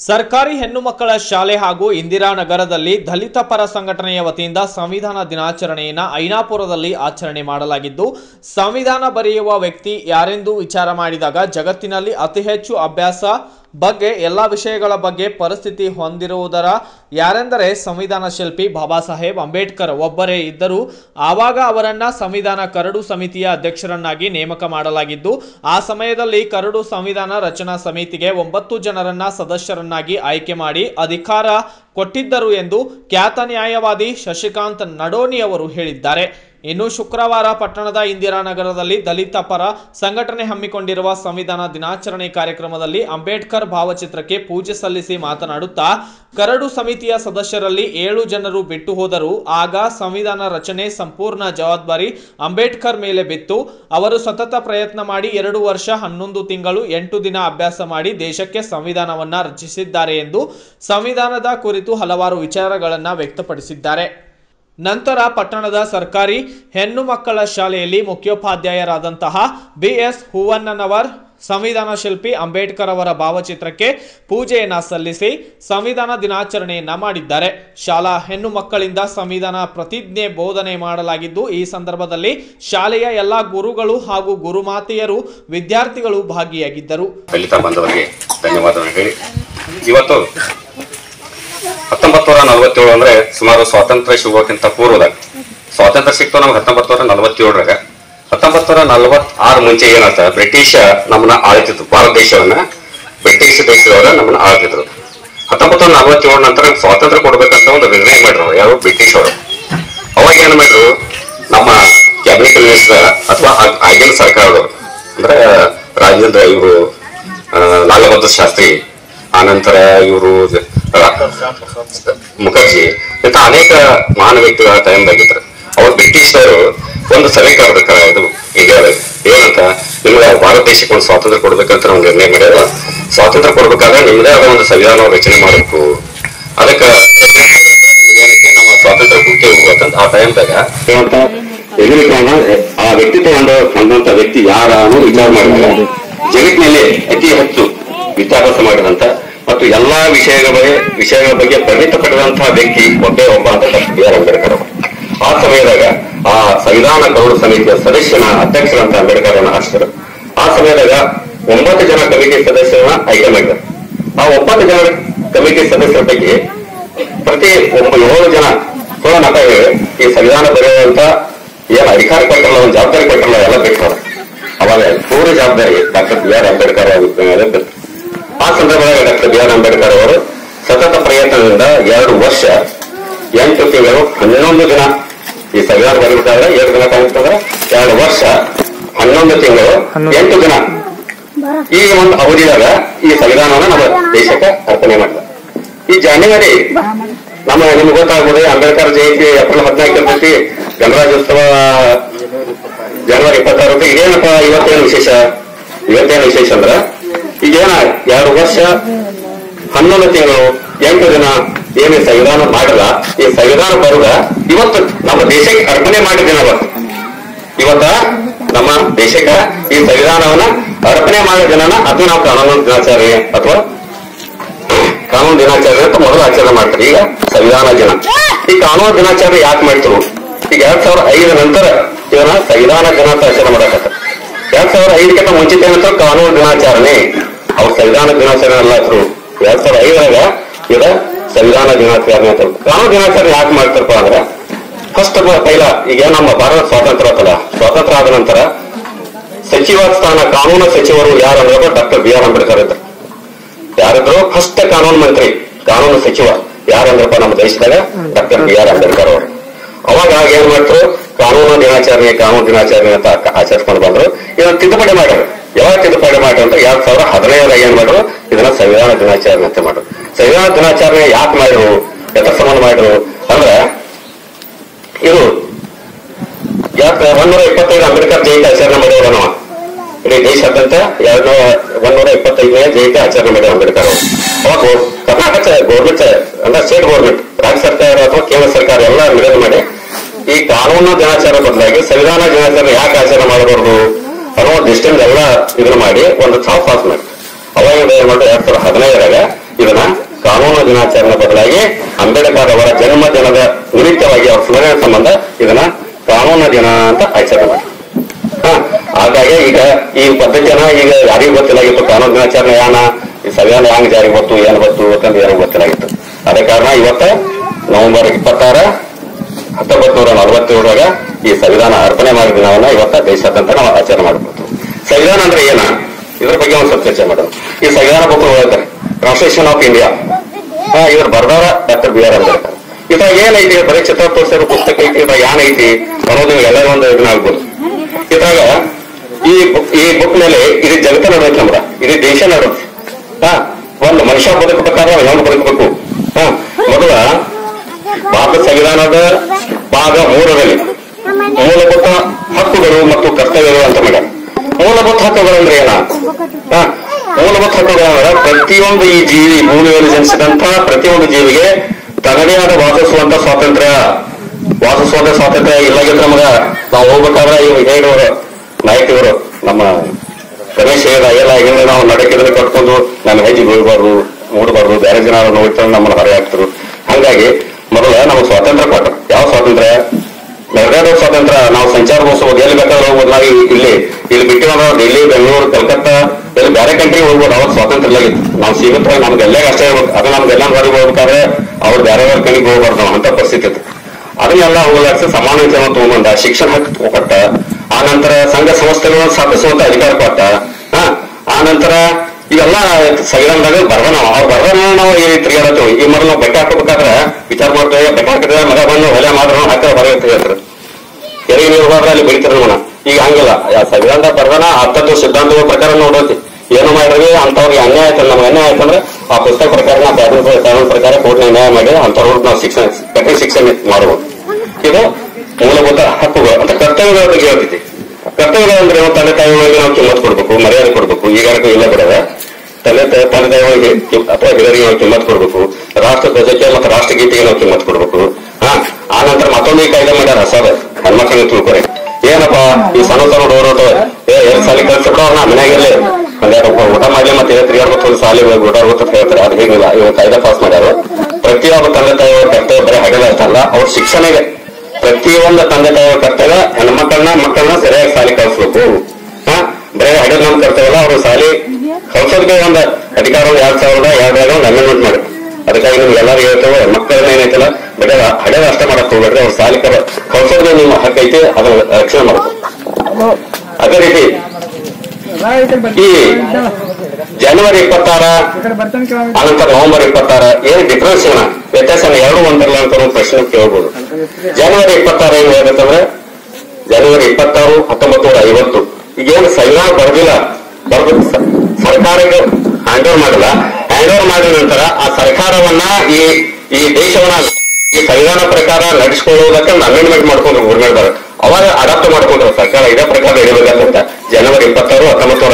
ಸರ್ಕಾರಿ ಹೆಣ್ಣು ಮಕ್ಕಳ ಶಾಲೆ ಹಾಗೂ ಇಂದಿರಾನಗರದಲ್ಲಿ ದಲಿತ ಪರ ಸಂಘಟನೆಯ ವತಿಯಿಂದ ಸಂವಿಧಾನ ದಿನಾಚರಣೆಯನ್ನು ಐನಾಪುರದಲ್ಲಿ ಆಚರಣೆ ಮಾಡಲಾಗಿದ್ದು, ಸಂವಿಧಾನ ಬರೆಯುವ ವ್ಯಕ್ತಿ ಯಾರೆಂದು ವಿಚಾರ ಮಾಡಿದಾಗ ಜಗತ್ತಿನಲ್ಲಿ ಅತಿ ಹೆಚ್ಚು ಅಭ್ಯಾಸ ಬಗ್ಗೆ ಎಲ್ಲ ವಿಷಯಗಳ ಬಗ್ಗೆ ಪರಿಸ್ಥಿತಿ ಹೊಂದಿರುವುದರ ಯಾರೆಂದರೆ ಸಂವಿಧಾನ ಶಿಲ್ಪಿ ಬಾಬಾ ಸಾಹೇಬ್ ಅಂಬೇಡ್ಕರ್ ಒಬ್ಬರೇ ಇದ್ದರು. ಆವಾಗ ಅವರನ್ನ ಸಂವಿಧಾನ ಕರಡು ಸಮಿತಿಯ ಅಧ್ಯಕ್ಷರನ್ನಾಗಿ ನೇಮಕ ಮಾಡಲಾಗಿದ್ದು, ಆ ಸಮಯದಲ್ಲಿ ಕರಡು ಸಂವಿಧಾನ ರಚನಾ ಸಮಿತಿಗೆ 9 ಜನರನ್ನ ಸದಸ್ಯರನ್ನಾಗಿ ಆಯ್ಕೆ ಮಾಡಿ ಅಧಿಕಾರ ಕೊಟ್ಟಿದ್ದರು ಎಂದು ಖ್ಯಾತ ನ್ಯಾಯವಾದಿ ಶಶಿಕಾಂತ್ ನಡೋನಿ ಅವರು ಹೇಳಿದ್ದಾರೆ. ಇನ್ನು ಶುಕ್ರವಾರ ಪಟ್ಟಣದ ಇಂದಿರಾನಗರದಲ್ಲಿ ದಲಿತ ಪರ ಸಂಘಟನೆ ಹಮ್ಮಿಕೊಂಡಿರುವ ಸಂವಿಧಾನ ದಿನಾಚರಣೆ ಕಾರ್ಯಕ್ರಮದಲ್ಲಿ ಅಂಬೇಡ್ಕರ್ ಭಾವಚಿತ್ರಕ್ಕೆ ಪೂಜೆ ಸಲ್ಲಿಸಿ ಮಾತನಾಡುತ್ತಾ, ಕರಡು ಸಮಿತಿಯ ಸದಸ್ಯರಲ್ಲಿ 7 ಜನರು ಬಿಟ್ಟು ಹೋದರು. ಆಗ ಸಂವಿಧಾನ ರಚನೆ ಸಂಪೂರ್ಣ ಜವಾಬ್ದಾರಿ ಅಂಬೇಡ್ಕರ್ ಮೇಲೆ ಬಿತ್ತು. ಅವರು ಸತತ ಪ್ರಯತ್ನ ಮಾಡಿ 2 ವರ್ಷ 11 ತಿಂಗಳು 8 ದಿನ ಅಭ್ಯಾಸ ಮಾಡಿ ದೇಶಕ್ಕೆ ಸಂವಿಧಾನವನ್ನ ರಚಿಸಿದ್ದಾರೆ ಎಂದು ಸಂವಿಧಾನದ ಕುರಿತು ಹಲವಾರು ವಿಚಾರಗಳನ್ನು ವ್ಯಕ್ತಪಡಿಸಿದ್ದಾರೆ. ನಂತರ ಪಟ್ಟಣದ ಸರ್ಕಾರಿ ಹೆಣ್ಣು ಮಕ್ಕಳ ಶಾಲೆಯಲ್ಲಿ ಮುಖ್ಯೋಪಾಧ್ಯಾಯರಾದಂತಹ BS ಹೂವಣ್ಣನವರ್ ಸಂವಿಧಾನ ಶಿಲ್ಪಿ ಅಂಬೇಡ್ಕರ್ ಅವರ ಭಾವಚಿತ್ರಕ್ಕೆ ಪೂಜೆಯನ್ನ ಸಲ್ಲಿಸಿ ಸಂವಿಧಾನ ದಿನಾಚರಣೆಯನ್ನ ಮಾಡಿದ್ದಾರೆ. ಶಾಲಾ ಹೆಣ್ಣು ಮಕ್ಕಳಿಂದ ಸಂವಿಧಾನ ಪ್ರತಿಜ್ಞೆ ಬೋಧನೆ ಮಾಡಲಾಗಿದ್ದು, ಈ ಸಂದರ್ಭದಲ್ಲಿ ಶಾಲೆಯ ಎಲ್ಲಾ ಗುರುಗಳು ಹಾಗೂ ಗುರುಮಾತೆಯರು ವಿದ್ಯಾರ್ಥಿಗಳು ಭಾಗಿಯಾಗಿದ್ದರು. ದಲಿತ ಬಾಂಧವರಿಗೆ ಧನ್ಯವಾದಗಳು ಹೇಳಿ, ಇವತ್ತು 1947 ಅಂದ್ರೆ ಸುಮಾರು ಸ್ವಾತಂತ್ರ್ಯ ಸಿಗೋಕ್ಕಿಂತ ಪೂರ್ವದಾಗ ಸ್ವಾತಂತ್ರ್ಯ ಸಿಕ್ತು ನಮ್ಗೆ 1947ರಾಗ. 1946 ಮುಂಚೆ ಏನಾಯ್ತ, ಬ್ರಿಟಿಷ್ ನಮ್ಮನ್ನ ಆಳ್ತಿದ್ರು. ಭಾರತ ದೇಶವನ್ನ ಬ್ರಿಟಿಷ್ ದೇಶದವರ ನಮ್ಮನ್ನ ಆಳ್ತಿದ್ರು. 1947 ನಂತರ ಸ್ವಾತಂತ್ರ್ಯ ಕೊಡ್ಬೇಕಂತ ಒಂದು ನಿರ್ಣಯ ಮಾಡಿದ್ರು ಯಾರು, ಬ್ರಿಟಿಷ್ ಅವರು. ಅವಾಗ ಏನ್ ಮಾಡಿದ್ರು, ನಮ್ಮ ಕ್ಯಾಬಿನೆಟ್ ಮಿನಿಸ್ಟರ್ ಅಥವಾ ಆಗಿನ ಸರ್ಕಾರದವರು ಅಂದ್ರೆ ರಾಜೇಂದ್ರ ಇವರು ಲಾಲ್ ಬಹದ್ದೂರ್ ಶಾಸ್ತ್ರಿ, ಆನಂತರ ಇವರು ಮುಖರ್ಜಿ ಇಂತ ಅನೇಕ ಮಹಾನ್ ವ್ಯಕ್ತಿಗಳ ಟೈಮ್ದಾಗಿದ್ರು. ಅವ್ರು ಬ್ರಿಟಿಷರು ಒಂದು ಸಭೆ ಕರೆದ ಇದು ಇಂಡಿಯಾದಾಗ ಏನಂತ, ನಿಮ್ಗೆ ಭಾರತ ದೇಶಕ್ಕೆ ಒಂದು ಸ್ವಾತಂತ್ರ್ಯ ಕೊಡ್ಬೇಕಂತ ನಾವು ನಿರ್ಣಯ ಮಾಡ್ಯಾರ. ಸ್ವಾತಂತ್ರ್ಯ ಕೊಡ್ಬೇಕಾದ್ರೆ ನಿಮ್ದೇ ಆದ ಒಂದು ಸಂವಿಧಾನ ರಚನೆ ಮಾಡಬೇಕು, ಅದಕ್ಕೆ ಏನಕ್ಕೆ ನಮ್ಮ ಸ್ವಾತಂತ್ರ್ಯ ಮುಖ್ಯ ಹೋಗ್ಬೇಕಂತ ಆ ಟೈಮ್ದಾಗ ಆ ವ್ಯಕ್ತಿತ್ವ ಹೊಂದಂತ ವ್ಯಕ್ತಿ ಯಾರ ಅನ್ನೋ ವಿಚಾರ ಮಾಡಿದಾಗ ಜಗತ್ತಿನಲ್ಲಿ ಅತಿ ಹೆಚ್ಚು ವಿದ್ಯಾಭ್ಯಾಸ ಮಾಡಿದಂತ ಮತ್ತು ಎಲ್ಲಾ ವಿಷಯಗಳ ಬಗ್ಗೆ ಪರಿಣಿತ ಪಡೆದಂತಹ ವ್ಯಕ್ತಿ ಒಬ್ಬ ಅಂತ BR ಅಂಬೇಡ್ಕರ್ ಅವರು. ಆ ಸಮಯದಾಗ ಆ ಸಂವಿಧಾನ ಕರಡು ಸಮಿತಿಯ ಸದಸ್ಯನ ಅಧ್ಯಕ್ಷರಂತ ಅಂಬೇಡ್ಕರ್ ಅನ್ನ ಹಾಕ್ತಾರೆ. ಆ ಸಮಯದಾಗ 9 ಜನ ಕಮಿಟಿ ಸದಸ್ಯರನ್ನ ಆಯ್ಕೆ ಮಾಡಿದ್ದಾರೆ. ಆ 9 ಜನ ಕಮಿಟಿ ಸದಸ್ಯರ ಪೈಕಿ ಪ್ರತಿ 7 ಜನ ನಟಗಳು ಈ ಸಂವಿಧಾನ ಬರೆಯುವಂತ ಏನ್ ಅಧಿಕಾರ ಕೊಟ್ಟರಲ್ಲ, ಒಂದು ಜವಾಬ್ದಾರಿ ಕೊಟ್ಟರಲ್ಲ, ಎಲ್ಲ ಬಿಟ್ಟರು. ಅವಾಗ ಪೂರ್ಣ ಜವಾಬ್ದಾರಿ ಡಾಕ್ಟರ್ BR ಅಂಬೇಡ್ಕರ್ ಅವರು. ಆ ಸಂದರ್ಭದಲ್ಲಿ ಡಾಕ್ಟರ್ BR ಅಂಬೇಡ್ಕರ್ ಅವರು ಸತತ ಪ್ರಯತ್ನದಿಂದ 2 ವರ್ಷ 8 ತಿಂಗಳು 11 ದಿನ ಈ ಸಂವಿಧಾನ ಬರಬೇಕಾದ್ರೆ 2 ದಿನ ಕಾಣಿಸ್ತಂದ್ರೆ 2 ವರ್ಷ 11 ತಿಂಗಳು 8 ದಿನ ಈ ಒಂದು ಅವಧಿಯಾಗ ಈ ಸಂವಿಧಾನವನ್ನು ನಮ್ಮ ದೇಶಕ್ಕೆ ಅರ್ಪಣೆ ಮಾಡಿದ. ಈ ಜಾನ್ಯುವರಿ ನಿಮ್ಗೆ ಗೊತ್ತಾಗ್ಬೋದು, ಅಂಬೇಡ್ಕರ್ ಜಯಂತಿ ಏಪ್ರಿಲ್ 14 ಇರ್ತೈತಿ, ಗಣರಾಜ್ಯೋತ್ಸವ ಜನವರಿ 26. ಇದೇನಪ್ಪ ಇವತ್ತೇನು ವಿಶೇಷ ಅಂದ್ರ ಈಗೇನ 2 ವರ್ಷ 11 ತಿಂಗಳು 8 ದಿನ ಏನು ಸಂವಿಧಾನ ಮಾಡಲ್ಲ, ಈ ಸಂವಿಧಾನ ಬರುದ ಇವತ್ತು ನಮ್ಮ ದೇಶಕ್ಕೆ ಅರ್ಪಣೆ ಮಾಡಿದ ಇವತ್ತ ನಮ್ಮ ದೇಶಕ್ಕೆ ಈ ಸಂವಿಧಾನವನ್ನ ಅರ್ಪಣೆ ಮಾಡಿದ ದಿನ ಅಥವಾ ನಾವು ಕಾನೂನು ದಿನಾಚರಣೆ ಅಥವಾ ಕಾನೂನು ದಿನಾಚರಣೆ ಅಂತ ಮೊದಲು ಆಚರಣೆ ಮಾಡ್ತಾರೆ. ಈಗ ಸಂವಿಧಾನ ದಿನ. ಈ ಕಾನೂನು ದಿನಾಚರಣೆ ಯಾಕೆ ಮಾಡ್ತರು? ಈಗ 2005 ನಂತರ ಇದನ್ನ ಸಂವಿಧಾನ ದಿನ ಅಂತ ಆಚರಣೆ ಮಾಡಕತ್ತ. 2005ಕ್ಕಿಂತ ಮುಂಚಿತ ಏನಂತ ಕಾನೂನು ದಿನಾಚರಣೆ, ಅವ್ರ ಸಂವಿಧಾನ ದಿನಾಚರಣೆ ಅಲ್ಲ ಹೆಸರು. 2005ರಾಗ ಇದ ಸಂವಿಧಾನ ದಿನಾಚರಣೆ ಅಂತ. ಕಾನೂನು ದಿನಾಚರಣೆ ಯಾಕೆ ಮಾಡ್ತಾರಪ್ಪ ಅಂದ್ರೆ, ಫಸ್ಟ್ ಪೈಲ ಈಗ ನಮ್ಮ ಭಾರತ ಸ್ವಾತಂತ್ರ್ಯ ಆತಲ್ಲ, ಸ್ವಾತಂತ್ರ್ಯ ಆದ ನಂತರ ಸಚಿವ ಸ್ಥಾನ ಕಾನೂನು ಸಚಿವರು ಯಾರಂದ್ರೆ ಡಾಕ್ಟರ್ BR ಅಂಬೇಡ್ಕರ್ ಇದ್ರು. ಯಾರಿದ್ರು ಫಸ್ಟ್ ಕಾನೂನು ಮಂತ್ರಿ, ಕಾನೂನು ಸಚಿವ ಯಾರಂದ್ರಪ್ಪ ನಮ್ಮ ದೇಶದಾಗ ಡಾಕ್ಟರ್ BR ಅಂಬೇಡ್ಕರ್ ಅವರು. ಅವಾಗ ಏನ್ ಮಾಡ್ತಾರೆ, ಕಾನೂನು ದಿನಾಚರಣೆ ಅಂತ ಆಚರಿಸ್ಕೊಂಡು ಬಂದ್ರು. ಇದನ್ನ ತಿದ್ದುಪಡಿ ಮಾಡ್ರು. ಯಾವಾಗ ತಿದ್ದುಪಡಿ ಮಾಡ್ರು ಅಂತ 2015 ಏನ್ ಮಾಡ್ರು, ಇದನ್ನ ಸಂವಿಧಾನ ದಿನಾಚರಣೆ ಅಂತ ಮಾಡ್ರು. ಸಂವಿಧಾನ ದಿನಾಚರಣೆ ಯಾಕೆ ಮಾಡ್ರು, ಎದ್ರ ಸಂಬಂಧ ಮಾಡ್ರು ಅಂದ್ರೆ, ಇದು 125 ಅಂಬೇಡ್ಕರ್ ಜಯಂತಿ ಆಚರಣೆ ಮಾಡಿದ್ರು ನಾವು ಇಡೀ ದೇಶಾದ್ಯಂತ. 125ನೇ ಜಯಂತಿ ಆಚರಣೆ ಮಾಡಿದ್ರು ಅಂಬೇಡ್ಕರ್ ಅವರು. ಅವಾಗ ಕರ್ನಾಟಕ ಗೌರ್ಮೆಂಟ್ ಅಂದ್ರೆ ಸ್ಟೇಟ್ ಗೌರ್ಮೆಂಟ್, ರಾಜ್ಯ ಸರ್ಕಾರ ಅಥವಾ ಕೇಂದ್ರ ಸರ್ಕಾರ ಎಲ್ಲ ನಿಗದಿ ಮಾಡಿ ಈ ಕಾನೂನು ದಿನಾಚರಣೆ ಬದಲಾಗಿ ಸಂವಿಧಾನ ದಿನಾಚರಣೆ ಯಾಕೆ ಆಚರಣೆ ಮಾಡಬಾರ್ದು ಅನ್ನೋ ದೃಷ್ಟಿಯಿಂದ ಎಲ್ಲ ಇದನ್ನ ಮಾಡಿ ಒಂದು ಚಾಪ್ ಪಾಸ್ ಮಾಡಿ ಅವಾಗ ಏನ್ ಮಾಡಿ 2015ರಾಗ ಇದನ್ನ ಕಾನೂನು ದಿನಾಚರಣೆ ಬದಲಾಗಿ ಅಂಬೇಡ್ಕರ್ ಅವರ ಜನ್ಮ ದಿನದ ನಿಮಿತ್ತವಾಗಿ ಅವ್ರ ಸ್ಮರಣೆ ಸಂಬಂಧ ಇದನ್ನ ಕಾನೂನು ದಿನ ಅಂತ ಆಚರಣೆ ಮಾಡಿ. ಹಾಗಾಗಿ ಈಗ ಈ ಪದ್ಧತಿಯನ್ನ ಈಗ ಯಾರಿಗೂ ಗೊತ್ತಿಲ್ಲಾಗಿತ್ತು. ಕಾನೂನು ದಿನಾಚರಣೆ ಯಾನ ಈ ಸಂವಿಧಾನ ಹ್ಯಾಂಗ್ ಜಾರಿಗೆ ಬಂತು ಏನ್ ಬಂತು ಅಂತಂದು ಯಾರಿಗೂ ಗೊತ್ತಿಲ್ಲಾಗಿತ್ತು. ಅದೇ ಕಾರಣ ಇವತ್ತ ನವೆಂಬರ್ 26, 1947 ಈ ಸಂವಿಧಾನ ಅರ್ಪಣೆ ಮಾಡಿದ ದಿನವನ್ನ ಇವತ್ತ ದೇಶಾದ್ಯಂತ ನಾವು ಆಚರಣೆ ಮಾಡಬಹುದು. ಸಂವಿಧಾನ ಅಂದ್ರೆ ಏನ, ಇದ್ರ ಬಗ್ಗೆ ಒಂದ್ ಸ್ವಲ್ಪ ಚರ್ಚೆ ಮಾಡೋಣ. ಈ ಸಂವಿಧಾನ ಬುಕ್ ಹೇಳ್ತಾರೆ ಕಾನ್ಸ್ಟಿಟ್ಯೂಷನ್ ಆಫ್ ಇಂಡಿಯಾ, ಇವ್ರು ಬರ್ದವರ ಡಾಕ್ಟರ್ ಬಿ ಆರ್ ಅಂಬೇಡ್ಕರ್. ಇದ್ರಾಗ ಏನೈತಿ, ಬರೀ ಚಿತ್ರ ತೋರಿಸಿರೋ ಪುಸ್ತಕ ಐತಿ, ಇದ್ರಾಗ ಏನೈತಿ ಅನ್ನೋದು ಎಲ್ಲರೂ ಒಂದು ಇದನ್ನ ಆಗ್ಬೋದು. ಇದ್ರಾಗ ಈ ಬುಕ್ ಮೇಲೆ ಇಡೀ ಜಗತ್ತ ನಡೋದು, ನಮ್ರ ಇಡೀ ದೇಶ ನಡೋದು. ಒಂದು ಮನುಷ್ಯ ಬದುಕಬೇಕಾದ್ರೆ ಹೆಂಗ್ ಬದುಕಬೇಕು. ಮೊದಲ ಭಾರತ ಸಂವಿಧಾನದ ಭಾಗ 3ರಲ್ಲಿ ಮೂಲಭೂತ ಹಕ್ಕುಗಳು ಮತ್ತು ಕರ್ತವ್ಯಗಳು ಅಂತ ಮಾಡ್ಯಾರ. ಮೂಲಭೂತ ಹಕ್ಕುಗಳು ಅಂದ್ರೆ ಏನ? ಮೂಲಭೂತ ಹಕ್ಕುಗಳು ಅಂದ್ರೆ ಪ್ರತಿಯೊಂದು ಈ ಜೀವಿ, ಭೂಮಿಯಲ್ಲಿ ಜನಿಸಿದಂತ ಪ್ರತಿಯೊಂದು ಜೀವಿಗೆ ತನ್ನದೇ ಆದ ವಾಸಿಸುವಂತ ಸ್ವಾತಂತ್ರ್ಯ ಇಲ್ಲಾಗಿದ್ರೆ ನಮಗ ನಾವು ಹೋಗ್ಬೇಕಾದ್ರೆ ಇವ್ ಹೇಳೋರು ನಾಯಕರು ನಮ್ಮ ರಮೇಶ್ ಎಲ್ಲ ಹಿಂದೆ ನಾವು ನಡಕಿದ್ರೆ ಕಟ್ಕೊಂಡು ನಮ್ಮ ಹೆಜ್ಜೆ ಬೀಳ್ಬಾರ್ದು, ಮೂಡಬಾರ್ದು, ಬೇರೆ ಜನ ನೋಡ್ತಾರೆ ನಮ್ಮನ್ನ ಹೊರೆ ಹಾಕ್ತರು. ಹಂಗಾಗಿ ಮೊದಲ ನಮಗೆ ಸ್ವಾತಂತ್ರ್ಯ ಕೊಟ್ಟರು. ಯಾವ ಸ್ವಾತಂತ್ರ್ಯ? ಬೆಳಗಾವಿ ಸ್ವಾತಂತ್ರ್ಯ. ನಾವು ಸಂಚಾರಗೋಸ್ಕರ ಎಲ್ಲಿ ಬೇಕಾದ್ರೆ ಹೋಗ್ಬೋದು. ನಾವು ಇಲ್ಲಿ ಬಿಟ್ಟಿರೋ ಡೆಲ್ಲಿ, ಬೆಂಗಳೂರು, ಕಲ್ಕತ್ತಾ ಎಲ್ಲಿ ಬೇರೆ ಕಂಟ್ರಿಗೆ ಹೋಗ್ಬೋದು. ಅವಾಗ ಸ್ವಾತಂತ್ರ್ಯ ಇಲ್ಲಾಗಿತ್ತು. ನಾವು ಸೀಮಿತ ನಮ್ಗೆಲ್ಲ ಅಷ್ಟೇ ಇರ್ಬೇಕು. ಅದು ನಮ್ಗೆಲ್ಲ ಹೊರಗೆ ಹೋಗ್ಬೇಕಾದ್ರೆ ಅವ್ರು ಬೇರೆ ಕಣಿಗೆ ಹೋಗ್ಬಾರ್ದು ನಾವು ಅಂತ ಪರಿಸ್ಥಿತಿ ಇತ್ತು. ಅದನ್ನೆಲ್ಲ ಹೋಗ್ಲಾಡ್ಸಿ ಸಮಾನ ಜನ ತಗೊಂಡ್ಬಂದ, ಶಿಕ್ಷಣ ಹಕ್ಕು ಕೊಟ್ಟ. ಆ ನಂತರ ಸಂಘ ಸಂಸ್ಥೆಗಳನ್ನು ಸ್ಥಾಪಿಸುವಂತ ಅಧಿಕಾರ ಕೊಟ್ಟ. ಆ ನಂತರ ಇವೆಲ್ಲ ಸಂವಿಧಾನದಾಗ ಬರ್ದಾನ. ಅವ್ರು ಬರ್ದಾನ ನಾವು ಈ ತಿರುಗಾಡತ್ತೀವಿ. ಈ ಮೊದಲು ನಾವು ಬೆಟ್ಟ ಹಾಕಬೇಕಾದ್ರೆ ವಿಚಾರ ಮಾಡ್ತೇವೆ. ಬೆಟ್ಟ ಹಾಕಿದ್ರೆ ಮಗ ಬಂದು ಹೊಲೆ ಮಾಡಿದ್ರು ಹಾಕಿದ್ರೆ ಬರ ಹೇಳ್ತಾರೆ. ಎಲ್ಲಿ ನೀವು ಹೋದ್ರೆ ಅಲ್ಲಿ ಬೆಳಿತಾರೆ ನೋಡ. ಈಗ ಹಂಗಿಲ್ಲ. ಸಂವಿಧಾನದಾಗ ಬರ್ದಾನ ಅರ್ಥದ್ದು ಸಿದ್ಧಾಂತಗಳ ಪ್ರಕಾರ ನೋಡೋತಿ. ಏನು ಮಾಡಿದ್ವಿ ಅಂತವ್ರಿಗೆ ಅನ್ಯಾಯ ಆಯ್ತು, ನಮ್ಗೆ ಅನ್ಯಾಯ ಆಯ್ತಂದ್ರೆ ಆ ಪುಸ್ತಕ ಪ್ರಕಾರ ನಾವು ಕಾನೂನು ಪ್ರಕಾರ ಕೋರ್ಟ್ನ ನ್ಯಾಯ ಮಾಡಿ ಅಂತವ್ರಿಗೆ ನಾವು ಕಠಿಣ ಶಿಕ್ಷೆ ಮಾಡಬಹುದು. ಇದು ಮೂಲಭೂತ ಹಕ್ಕುಗಳು ಅಂತ. ಕರ್ತವ್ಯಗಳ ಬಗ್ಗೆ ಹೇಳ್ತೈತಿ. ಕರ್ತವ್ಯಗಳು ಅಂದ್ರೆ ತಂದೆ ತಾಯಿಗಳಿಗೆ ನಾವು ಕಿಮ್ಮತ್ ಕೊಡ್ಬೇಕು, ಮರ್ಯಾದೆ ಕೊಡ್ಬೇಕು. ಈಗ ಇಲ್ಲ ಬಿಡದ ತಂದೆ ತಾಯಿಗಳಿಗೆ ಅಥವಾ ಹಿರಿಯರಿಗೆ ನಾವು ಕಿಮ್ಮತ್ ಕೊಡ್ಬೇಕು. ರಾಷ್ಟ್ರ ಧ್ವಜಕ್ಕೆ ಮತ್ತು ರಾಷ್ಟ್ರಗೀತೆಗೆ ನಾವು ಕಿಮ್ಮತ್ ಕೊಡ್ಬೇಕು. ಆ ನಂತರ ಮತ್ತೊಂದು ಈ ಕಾಯ್ದೆ ಮಾಡ್ಯಾರ ಹೊಸದ, ಹೆಣ್ಮಕ್ಳಿಗೆ ತಿಳ್ಕೊರೆ. ಏನಪ್ಪಾ ಈ ಸಣ್ಣ ಹುಡುಗರು ಎರಡ್ ಸಾಲಿ ಕಳ್ಸಿಬಿಡೋ ಅವ್ರನ್ನ ಮನೆಯಾಗಿರ್ಲಿ ಊಟ ಮಾಡ್ಲಿ ಮತ್ತೆ ತಿರುಗಾಡ್ಬೇಕು, ಸಾಲಿ ಊಟ ಆಗುತ್ತೆ ಅಂತ ಹೇಳ್ತಾರೆ. ಅದು ಹೇಗಿಲ್ಲ. ಇವಾಗ ಕಾಯ್ದೆ ಪಾಸ್ ಮಾಡ್ಯಾರ. ಪ್ರತಿಯೊಬ್ಬ ತಂದೆ ತಾಯಿಯ ಕರ್ತವ್ಯ ಬರೀ ಹಗಲ ಅಷ್ಟಲ್ಲ, ಅವ್ರ ಶಿಕ್ಷಣಗೆ ಪ್ರತಿಯೊಂದು ತಂದೆ ತಾಯಿಯ ಕರ್ತವ್ಯ ಮಕ್ಕಳನ್ನ ಸರಿಯಾಗಿ ಸಾಲಿ ಕಳಿಸ್ಬೇಕು. ಬರೀ ಹಗಲ್ ನಮ್ ಕರ್ತವ್ಯಲ್ಲ, ಅವ್ರು ಸಾಲಿ ಕಳ್ಸೋದಕ್ಕೆ ಒಂದು ಅಧಿಕಾರ 2002 ಒಂದು ಅಮೆಂಡ್ಮೆಂಟ್ ಮಾಡಿ. ಅದಕ್ಕಾಗಿ ನಿಮ್ಗೆ ಎಲ್ಲರೂ ಹೇಳ್ತೇವೆ, ಮಕ್ಕಳನ್ನ ಏನೈತಿಲ್ಲ ಬರೀ ಹಗಲ ಅಷ್ಟ ಮಾಡಕ್ ಹೋಗ್ಬೇಡ್ರಿ. ಅವ್ರು ಸಾಲಿ ಕಳ್ಸೋದಕ್ಕೆ ನಿಮ್ಮ ಹಕ್ಕ ಐತಿ, ಅದನ್ನ ರಕ್ಷಣೆ ಮಾಡ್ಬೇಕು. ಅದೇ ರೀತಿ ಈ ಜನವರಿ 26 ಅನಂತರ ನವೆಂಬರ್ 26 ಏನು ಡಿಫರೆನ್ಸ್ ಏನ ವ್ಯತ್ಯಾಸ ಎರಡು ಒಂದರಲ್ಲ ಅಂತ ಒಂದು ಪ್ರಶ್ನೆ ಕೇಳ್ಬೋದು. ಜನವರಿ 26 ಏನ್ ಹೇಳ್ಬೇಕಂದ್ರೆ ಜನವರಿ 26, 1950 ಈಗೇನು ಸಂವಿಧಾನ ಬರೆದಿಲ್ಲ, ಸರ್ಕಾರಕ್ಕೆ ಹ್ಯಾಂಡ್ ಓವರ್ ಮಾಡಿಲ್ಲ. ಹ್ಯಾಂಡ್ ಓವರ್ ಮಾಡಿದ ನಂತರ ಆ ಸರ್ಕಾರವನ್ನ ಈ ದೇಶವನ್ನ ಈ ಸಂವಿಧಾನ ಪ್ರಕಾರ ನಡೆಸಿಕೊಳ್ಳುವುದಕ್ಕೆ ಒಂದು ಅಮೆಂಡ್ಮೆಂಟ್ ಮಾಡ್ಕೊಂಡ್ರು ಗೌರ್ಮೆಂಟ್. ಅವಾಗ ಅಡಾಪ್ಟ್ ಮಾಡ್ಕೊಂಡ್ರು ಸರ್ಕಾರ ಇದೇ ಪ್ರಕಾರ ನಡೀಬೇಕಂತ. ಜನವರಿ 26,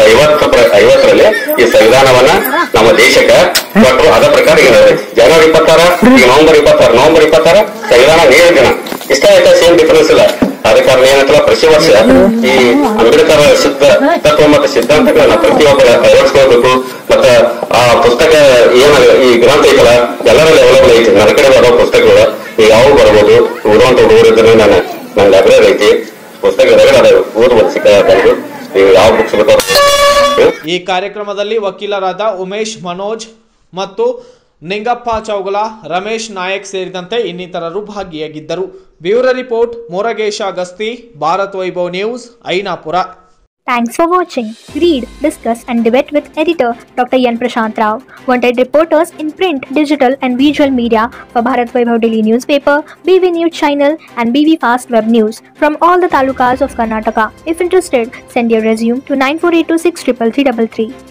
1950 ಈ ಸಂವಿಧಾನವನ್ನ ನಮ್ಮ ದೇಶಕ್ಕೆ ಕೊಟ್ಟರು. ಅದ ಪ್ರಕಾರ ಈಗ ಜನವರಿ 26 ಈಗ ನವೆಂಬರ್ 26 ಸಂವಿಧಾನ ನೇರ ದಿನ. ಇಷ್ಟ ಆಯ್ತಾ? ಸೇಮ್ ಡಿಫರೆನ್ಸ್ ಇಲ್ಲ. ಆದ ಕಾರಣ ಏನಂತಲ್ಲ, ಪ್ರತಿ ವರ್ಷ ಈ ಅಂಬೇಡ್ಕರ್ ಸಿದ್ಧ ತತ್ವ ಮತ್ತು ಸಿದ್ಧಾಂತಗಳನ್ನ ಪ್ರತಿಯೊಬ್ಬರ ಅಳವಡಿಸ್ಕೋಬೇಕು. ಮತ್ತೆ ಆ ಪುಸ್ತಕ ಏನ ಈ ಗ್ರಂಥ ಐತಲ್ಲ ಎಲ್ಲರಲ್ಲಿ ಅವೈಲೇಬಲ್ ಐತಿ. ನನ್ನ ಕಡೆ ಬರೋ ಪುಸ್ತಕಗಳು ಈಗ ಯಾವ ಬರ್ಬೋದು. ಓದುವಂತ ಹುಡುಗರಿದ್ರೆ ನನ್ನ ಲೈಬ್ರರಿ ಐತಿ, ಪುಸ್ತಕ ಓದ್ಬೋದು ಸಿಕ್ಕ. ನೀವು ಯಾವ ಬುಕ್ಸ್ ಬೇಕಾದ್ರು. ಈ ಕಾರ್ಯಕ್ರಮದಲ್ಲಿ ವಕೀಲರಾದ ಉಮೇಶ್ ಮನೋಜ್ ಮತ್ತು ನಿಂಗಪ್ಪ ಚೌಗಲ, ರಮೇಶ್ ನಾಯಕ್ ಸೇರಿದಂತೆ ಇನ್ನಿತರರು ಭಾಗಿಯಾಗಿದ್ದರು. Bureau report Muragesha Gasti, Bharat Vaibhav news, Ainapur. Thanks for watching. Read, discuss and debate with editor Dr. Yan Prashant Rao. Wanted reporters in print, digital and visual media for Bharat Vaibhav Daily Newspaper, BV News Channel and BV Fast Web News from all the talukas of Karnataka. If interested, send your resume to 9482633333.